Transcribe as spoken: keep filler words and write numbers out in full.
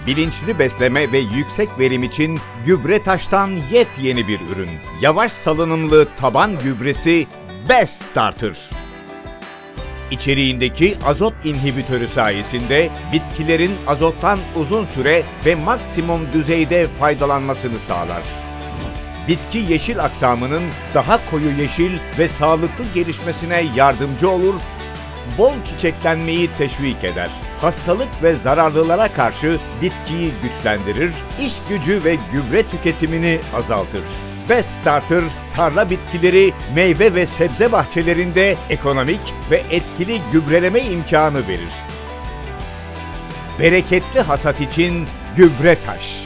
Bilinçli besleme ve yüksek verim için Gübretaş'tan yepyeni bir ürün. Yavaş salınımlı taban gübresi Best Starter. İçeriğindeki azot inhibitörü sayesinde bitkilerin azottan uzun süre ve maksimum düzeyde faydalanmasını sağlar. Bitki yeşil aksamının daha koyu yeşil ve sağlıklı gelişmesine yardımcı olur, bol çiçeklenmeyi teşvik eder. Hastalık ve zararlılara karşı bitkiyi güçlendirir, iş gücü ve gübre tüketimini azaltır. Best Starter, tarla bitkileri, meyve ve sebze bahçelerinde ekonomik ve etkili gübreleme imkanı verir. Bereketli hasat için Gübretaş.